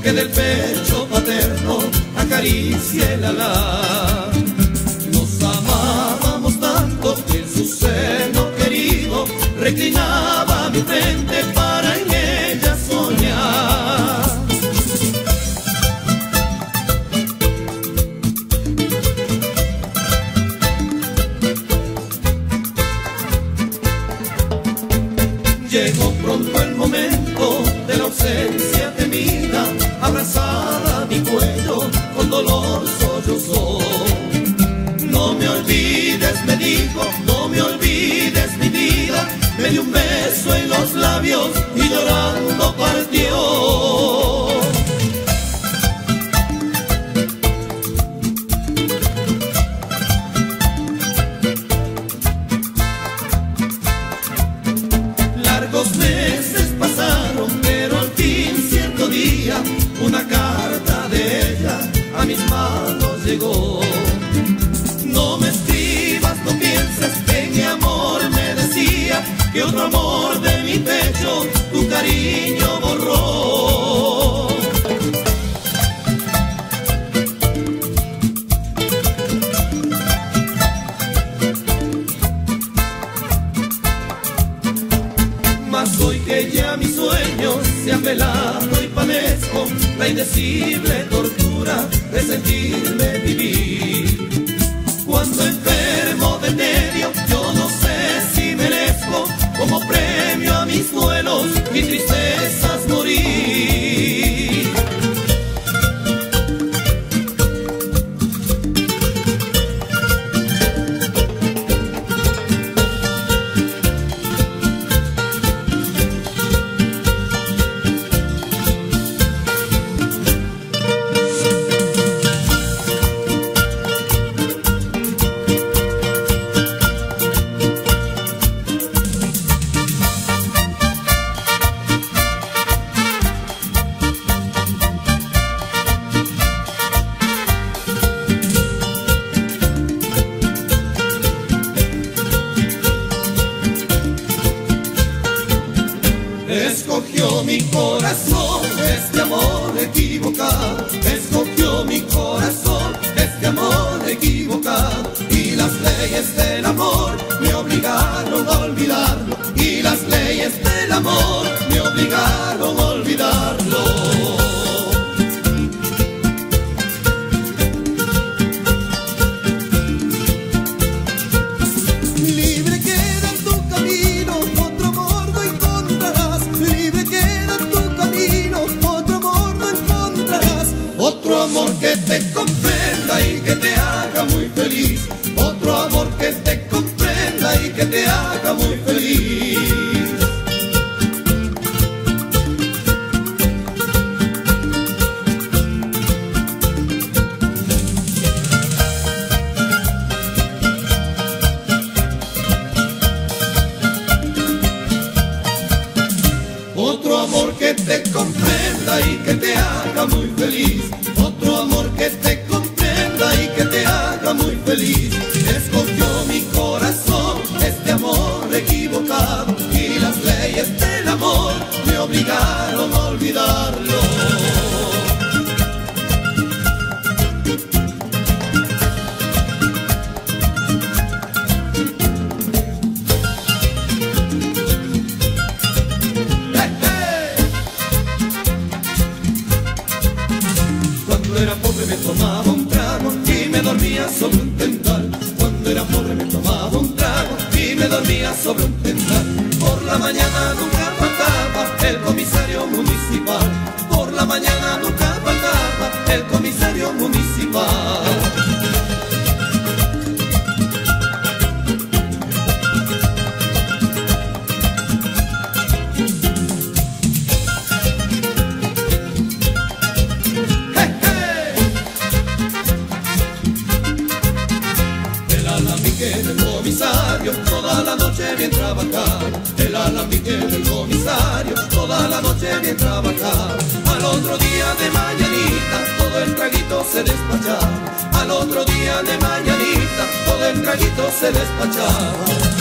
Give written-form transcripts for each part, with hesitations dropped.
que del pecho paterno acaricie el ala. Nos amábamos tanto que en su seno querido reclinaba mi frente para en ella soñar. Llegó pronto el momento de la ausencia temida, abrazada mi cuello con dolor sollozó. No me olvides, me dijo, no me olvides mi vida. Me dio un beso en los labios y llorando partió. Largos meses pasaron, pero al fin cierto día una carta de ella a mis manos llegó. No me escribas, no pienses que mi amor me decía que otro amor de mi pecho tu cariño borró. Mas hoy que ya mis sueños se han velado y padezco la indecible tortura de sentirme vivir. Cuando enfermo de tedio, yo no sé si merezco como premio a mis duelos y tristezas morir. Escogió mi corazón este amor equivocado, escogió mi corazón este amor equivocado, y las leyes del amor me obligaron a olvidarlo, y las leyes del amor me obligaron a olvidarlo. Otro amor que te comprenda y que te haga muy feliz. Otro amor que te comprenda y que te haga muy feliz. Otro amor que te comprenda y que te haga muy feliz. Otro amor que te comprenda y que te haga muy feliz. Escogió mi corazón este amor equivocado, y las leyes del amor me obligaron a olvidarlo. Cuando era pobre me tomaba un trago y me dormía sobre un tendal. Cuando era pobre me tomaba un trago y me dormía sobre un tendal. Por la mañana nunca faltaba el comisario municipal. Por la mañana nunca faltaba el comisario municipal. El comisario toda la noche bien trabajar. El alambique del comisario toda la noche bien trabajar. Al otro día de mañanita todo el traguito se despachaba. Al otro día de mañanita todo el traguito se despachaba.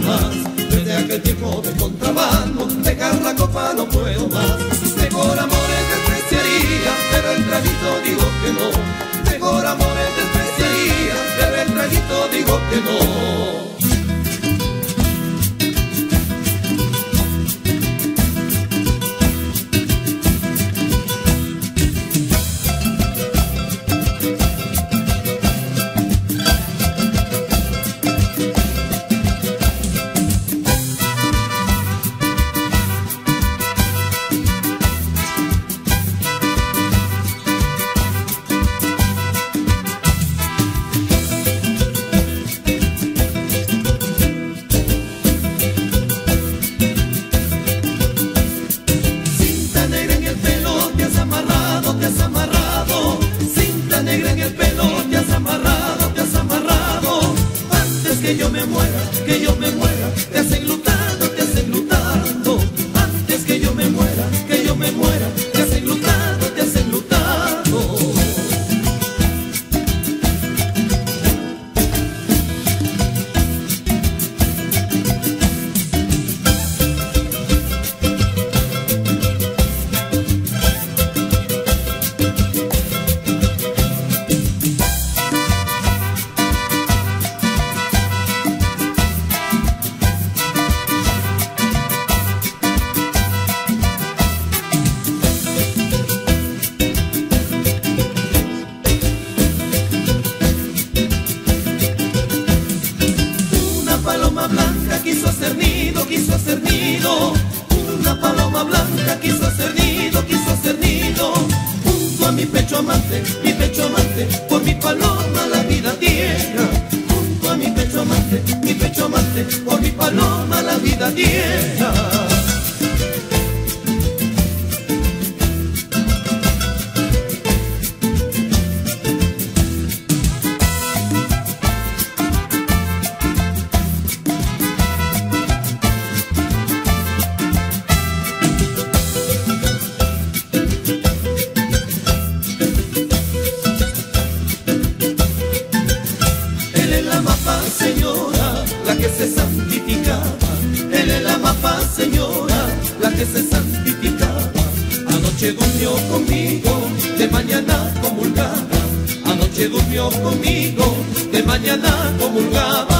más. Desde aquel tiempo de contrabando, dejar la copa no puedo más. Mejor amores despreciaría, pero el traguito digo que no. Mejor amores despreciaría, pero el traguito digo que no. Que yo me muera, te has enlutado, te has enlutado. Antes que yo me muera, te has enlutado, te has enlutado. Quiso hacer nido, una paloma blanca quiso hacer nido, junto a mi pecho amante, por mi paloma la vida tierra, junto a mi pecho amante, por mi paloma la vida tierra. Señora, la que se santificaba, él es la mapa, señora, la que se santificaba. Anoche durmió conmigo, de mañana comulgaba. Anoche durmió conmigo, de mañana comulgaba.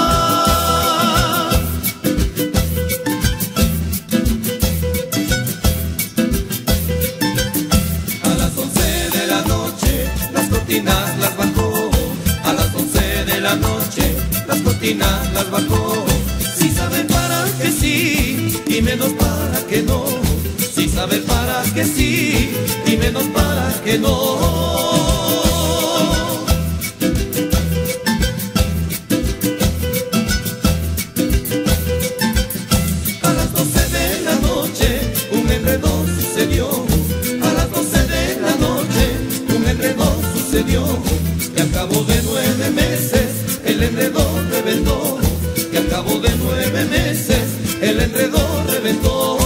A las 11 de la noche, las cortinas las bajó. A las 11 de la noche, las cortinas las bajó. Si sabe para que sí, y menos para que no. Si sabe para que sí, y menos para que no. A las 12 de la noche, un enredo sucedió. A las 12 de la noche, un enredo sucedió. Y al cabo de 9 meses, el enredo reventó. Y al cabo de 9 meses, el enredo reventó.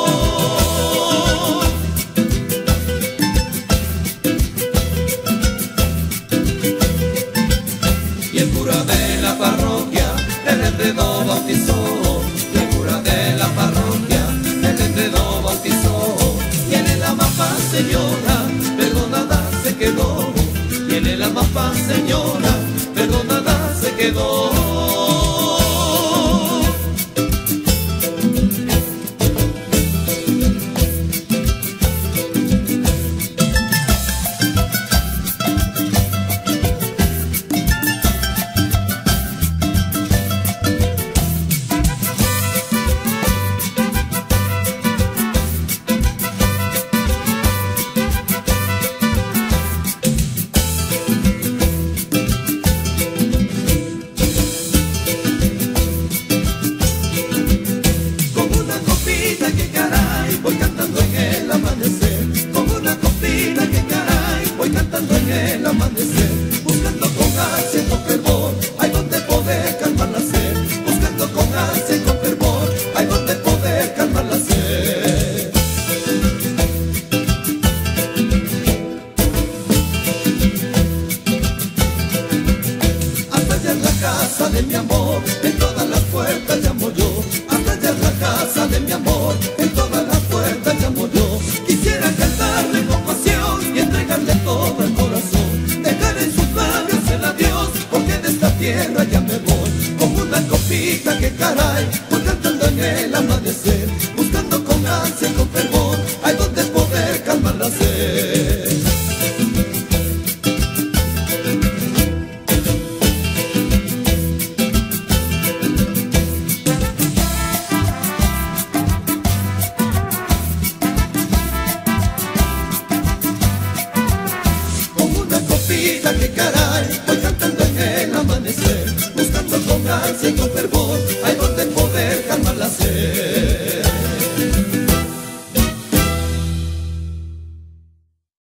Y el cura de la parroquia, el enredo bautizó. Y el cura de la parroquia, el enredo bautizó. Y en el amapa, señora, perdonada se quedó. Y en el amapa, señora, perdonada se quedó. el amanecer, buscando con ansia y con fervor, hay donde poder calmar la sed. Que caray, voy cantando en el amanecer, buscando con ansia y con fervor, hay donde poder calmar la sed.